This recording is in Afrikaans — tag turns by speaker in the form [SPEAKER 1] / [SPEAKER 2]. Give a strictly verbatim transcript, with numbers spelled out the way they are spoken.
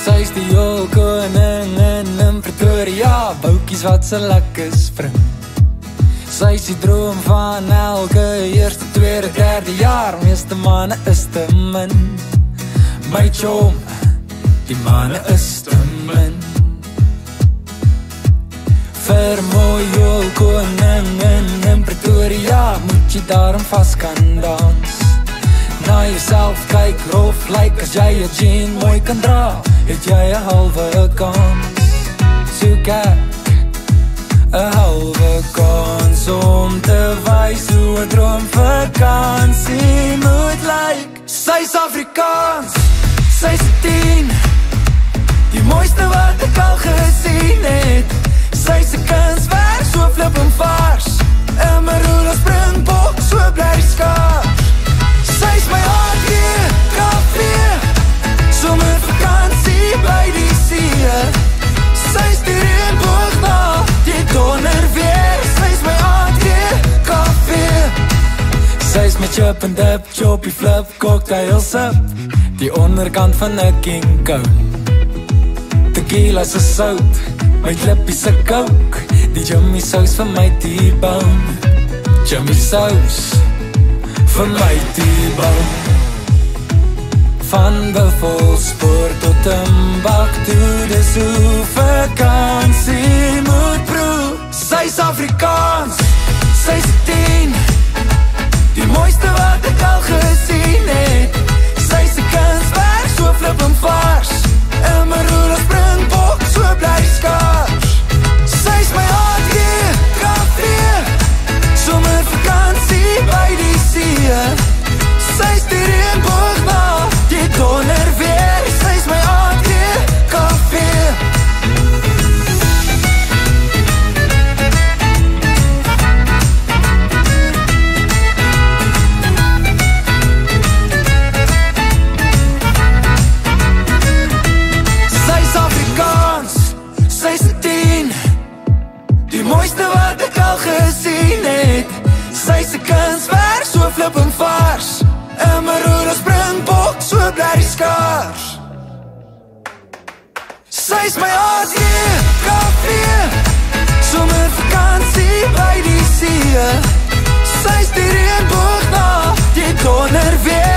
[SPEAKER 1] Sy is die heel koningin in Pretoria, boutjies wat sy lekker spring. Sy is die droom van elke eerste, tweede, derde jaar, meeste manne is te min. My chom, die manne is te min. Vir mooi heel koningin in Pretoria, moet jy daarom vast kan dans. Na jouself kyk, rof lyk, as jy jou jean mooi kan dra, het jy een halve kans. Soek ek een halve kans om te wys hoe een droomvakansie moet lyk. Sy is Afrikaans, sy is een tien, die mooiste wat ek al gesien het. Sy is een kunstwerk, so flip en vars, en my roel springbok, so bly die skaars. Sy is my Atkv, somervakansie by die see. Sy is die reënboog na die donder weer. Sy is my Atkv. Sy is my chip and dip, choppy flip, cocktail sip, die onderkant van een king cone. Tequila se sout, my klippie se coke, die Jimmy saus vir my T-bone. Jimmy saus vir my T-bone. Van Buffelspoor tot Timbuktu, dis hoe vakansie moet proe. Sy is Afrikaans, sy is een tien, die mooiste wat ek al gesien het. Sy is een kunstwerk, so flip en vars, en my roel springbok, so bly die skaars. Sy is my Atkv, somervakansie by die see. Sy is die reënboog na die donder weer. Sy is my Atkv. Sy is Afrikaans, sy is een tien, die mooiste wat ek al gesien het. Sy is een kunstwerk, so flip en vars, en my roel springbok, so bly die skaars. Sy is my Atkv, somervakansie by die see. Sy is die reënboog na die donder weer.